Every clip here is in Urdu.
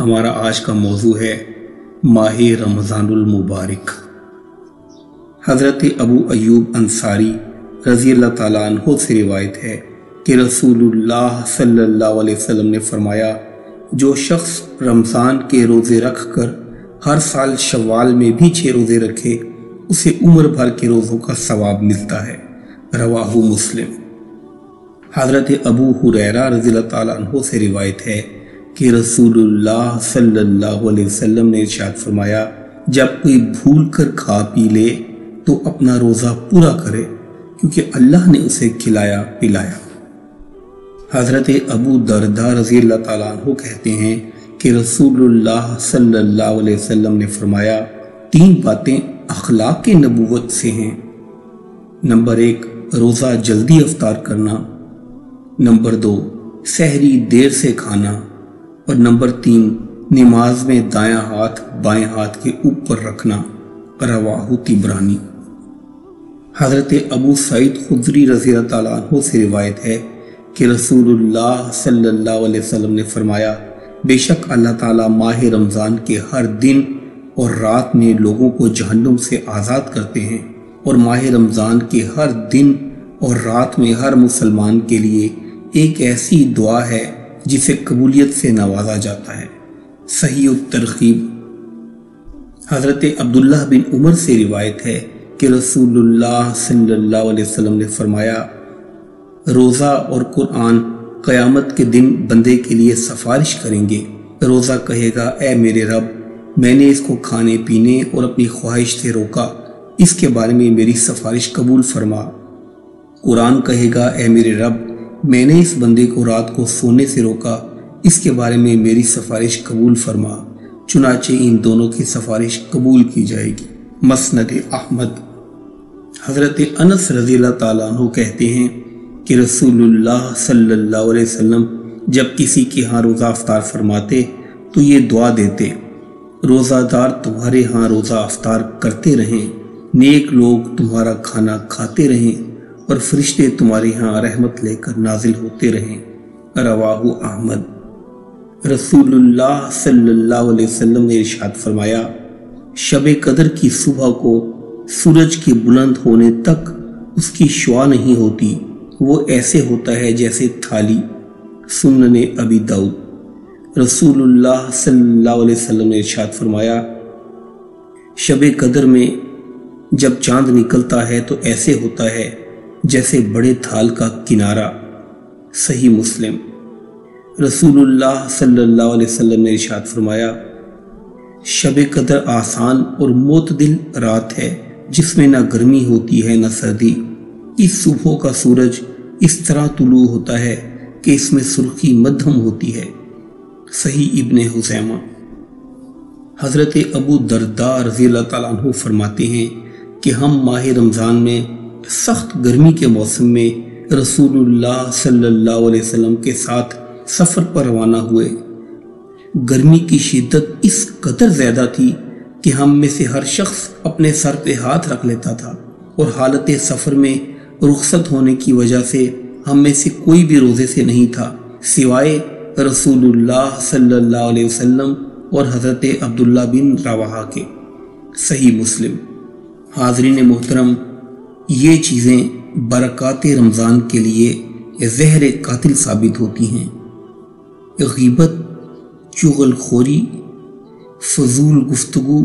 ہمارا آج کا موضوع ہے ماہ رمضان المبارک۔ حضرت ابو ایوب انصاری رضی اللہ تعالیٰ عنہ سے روایت ہے کہ رسول اللہ صلی اللہ علیہ وسلم نے فرمایا، جو شخص رمضان کے روزے رکھ کر ہر سال شوال میں بھی 6 روزے رکھے اسے عمر بھر کے روزوں کا ثواب ملتا ہے۔ رواہ مسلم۔ حضرت ابو ہریرہ رضی اللہ تعالیٰ عنہ سے روایت ہے کہ رسول اللہ صلی اللہ علیہ وسلم نے ارشاد فرمایا، جب کوئی بھول کر کھا پی لے تو اپنا روزہ پورا کرے، کیونکہ اللہ نے اسے کھلایا پلایا۔ حضرت ابو درداء رضی اللہ تعالیٰ عنہ کہتے ہیں کہ رسول اللہ صلی اللہ علیہ وسلم نے فرمایا، 3 باتیں اخلاق نبوت سے ہیں۔ نمبر 1، روزہ جلدی افطار کرنا۔ نمبر 2، سحری دیر سے کھانا۔ اور نمبر 3، نماز میں دایاں ہاتھ بائیں ہاتھ کے اوپر رکھنا۔ رواہ طبرانی۔ حضرت ابو سعید خدری رضی اللہ تعالیٰ عنہ سے روایت ہے کہ رسول اللہ صلی اللہ علیہ وسلم نے فرمایا، بے شک اللہ تعالیٰ ماہ رمضان کے ہر دن اور رات میں لوگوں کو جہنم سے آزاد کرتے ہیں، اور ماہ رمضان کے ہر دن اور رات میں ہر مسلمان کے لیے ایک ایسی دعا ہے جسے قبولیت سے نوازا جاتا ہے۔ صحیح الترغیب۔ حضرت عبداللہ بن عمر سے روایت ہے کہ رسول اللہ صلی اللہ علیہ وسلم نے فرمایا، روزہ اور قرآن قیامت کے دن بندے کے لیے سفارش کریں گے۔ روزہ کہے گا، اے میرے رب، میں نے اس کو کھانے پینے اور اپنی خواہش سے روکا، اس کے بارے میں میری سفارش قبول فرما۔ قرآن کہے گا، اے میرے رب، میں نے اس بندے کو رات کو سونے سے روکا، اس کے بارے میں میری سفارش قبول فرما۔ چنانچہ ان دونوں کی سفارش قبول کی جائے گی۔ مسند احمد۔ حضرت انس رضی اللہ تعالیٰ عنہ کہتے ہیں کہ رسول اللہ صلی اللہ علیہ وسلم جب کسی کے ہاں روزہ افطار فرماتے تو یہ دعا دیتے، روزہ دار تمہارے ہاں روزہ افطار کرتے رہیں، نیک لوگ تمہارا کھانا کھاتے رہیں، اور فرشتے تمہارے ہاں رحمت لے کر نازل ہوتے رہیں۔ رواہ احمد۔ رسول اللہ صلی اللہ علیہ وسلم نے ارشاد فرمایا، شب قدر کی صبح کو سورج کے بلند ہونے تک اس کی شعاع نہیں ہوتی، وہ ایسے ہوتا ہے جیسے تھالی۔ سنن ابی داؤد۔ رسول اللہ صلی اللہ علیہ وسلم نے ارشاد فرمایا، شب قدر میں جب چاند نکلتا ہے تو ایسے ہوتا ہے جیسے بڑے تھال کا کنارہ۔ صحیح مسلم۔ رسول اللہ صلی اللہ علیہ وسلم نے ارشاد فرمایا، شب قدر آسان اور معتدل رات ہے جس میں نہ گرمی ہوتی ہے نہ سردی۔ اس صبح کا سورج اس طرح طلوع ہوتا ہے کہ اس میں سرخی مدھم ہوتی ہے۔ صحیح ابن حزیمہ۔ حضرت ابو درداء رضی اللہ تعالیٰ عنہ فرماتے ہیں کہ ہم ماہ رمضان میں سخت گرمی کے موسم میں رسول اللہ صلی اللہ علیہ وسلم کے ساتھ سفر پر روانہ ہوئے۔ گرمی کی شدت اس قدر زیادہ تھی کہ ہم میں سے ہر شخص اپنے سر پہ ہاتھ رکھ لیتا تھا، اور حالت سفر میں رخصت ہونے کی وجہ سے ہم میں سے کوئی بھی روزے سے نہیں تھا سوائے رسول اللہ صلی اللہ علیہ وسلم اور حضرت عبداللہ بن رواحہ کے۔ صحیح مسلم۔ حاضرین محترم، یہ چیزیں برکات رمضان کے لیے زہر قاتل ثابت ہوتی ہیں۔ غیبت، چغل خوری، فضول گفتگو،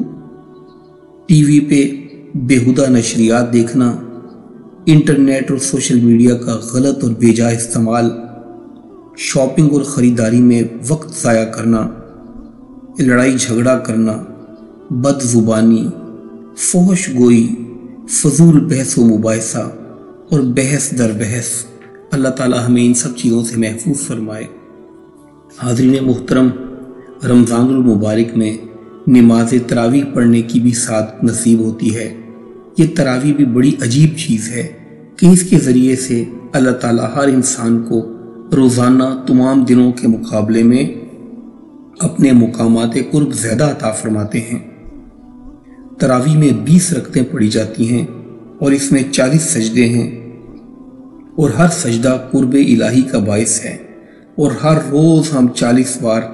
ٹی وی پہ بیہودہ نشریات دیکھنا، انٹرنیٹ اور سوشل میڈیا کا غلط اور بے جا استعمال، شاپنگ اور خریداری میں وقت ضائع کرنا، لڑائی جھگڑا کرنا، بد زبانی، فحش گوئی، فضول بحث و مباحثہ اور بحث در بحث، اللہ تعالیٰ ہمیں ان سب چیزوں سے محفوظ فرمائے۔ حاضرین محترم، رمضان المبارک میں نماز تراویح پڑھنے کی بھی سعادت نصیب ہوتی ہے۔ یہ تراویح بھی بڑی عجیب چیز ہے کہ اس کے ذریعے سے اللہ تعالیٰ ہر انسان کو روزانہ تمام دنوں کے مقابلے میں اپنے مقامات قرب زیادہ عطا فرماتے ہیں۔ تراویح میں 20 رکعتیں پڑھی جاتی ہیں اور اس میں 40 سجدے ہیں، اور ہر سجدہ قرب الہی کا باعث ہے، اور ہر روز ہم 40 بار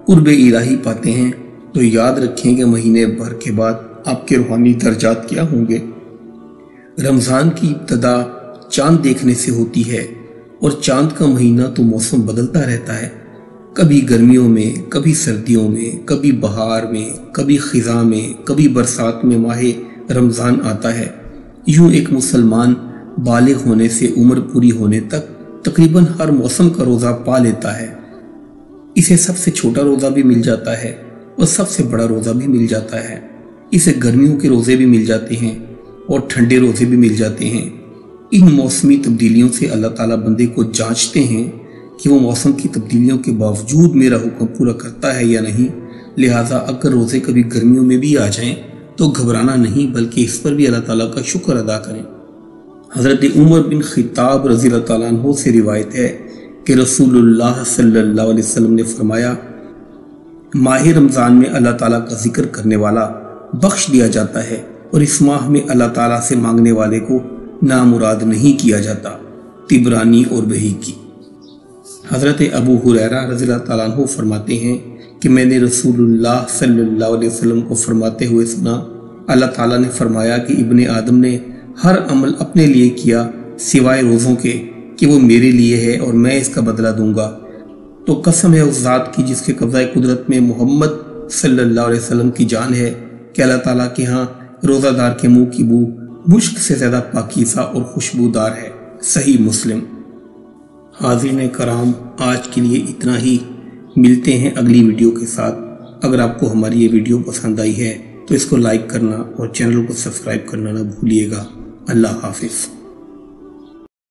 कुर्ब इलाही पाते हैं तो याद रखें कि महीने भर के बाद आपके रूहानी दर्जात क्या होंगे। रमज़ान की इब्तदा चांद देखने से होती है और चांद का महीना तो मौसम बदलता रहता है, कभी गर्मियों में, कभी सर्दियों में, कभी बहार में, कभी खिज़ा में, कभी बरसात में माह रमज़ान आता है। यूं एक मुसलमान बालिग होने से उम्र पूरी होने तक तकरीबन हर मौसम का रोज़ा पा लेता है। इसे सबसे छोटा रोज़ा भी मिल जाता है और सबसे बड़ा रोज़ा भी मिल जाता है। इसे गर्मियों के रोज़े भी मिल जाते हैं और ठंडे रोज़े भी मिल जाते हैं। इन मौसमी तब्दीलियों से अल्लाह ताला बंदे को जांचते हैं कि वो मौसम की तब्दीलियों के बावजूद मेरा हुक्म पूरा करता है या नहीं। लिहाजा अगर रोज़े कभी गर्मियों में भी आ जाएं तो घबराना नहीं, बल्कि इस पर भी अल्लाह ताला का शुक्र अदा करें। हज़रत उमर बिन खिताब रज़ी अल्लाह ताला अन्हु से रिवायत है कि रसूलुल्लाह सल्लल्लाहु अलैहि वसल्लम ने फरमाया, माह रमज़ान में अल्लाह ताला का जिक्र करने वाला बख्श दिया जाता है और इस माह में अल्लाह ताला से मांगने वाले को नामुराद नहीं किया जाता। तिबरानी और बहीकी। हज़रत अबू हुरैरा रज़ियल्लाहु ताला अन्हु फरमाते हैं कि मैंने रसूलुल्लाह सल्लल्लाहु अलैहि वसल्लम को फरमाते हुए सुना, अल्लाह ताला ने फरमाया कि इब्ने आदम ने हर अमल अपने लिए किया सिवाय रोज़ों के कि वो मेरे लिए है और मैं इसका बदला दूंगा। तो कसम है उस ज़ात की जिसके कब्ज़ा कुदरत में मोहम्मद सल्लल्लाहु अलैहि वसल्लम की जान है कि अल्लाह ताला के यहाँ रोज़ादार के मुंह की बू मुश्क से ज़्यादा पाकीज़ा और खुशबूदार है। सही मुस्लिम। हाज़रीन कराम, आज के लिए इतना ही। मिलते हैं अगली वीडियो के साथ। अगर आपको हमारी ये वीडियो पसंद आई है तो इसको लाइक करना और चैनल को सब्सक्राइब करना ना भूलिएगा। अल्लाह हाफिज़।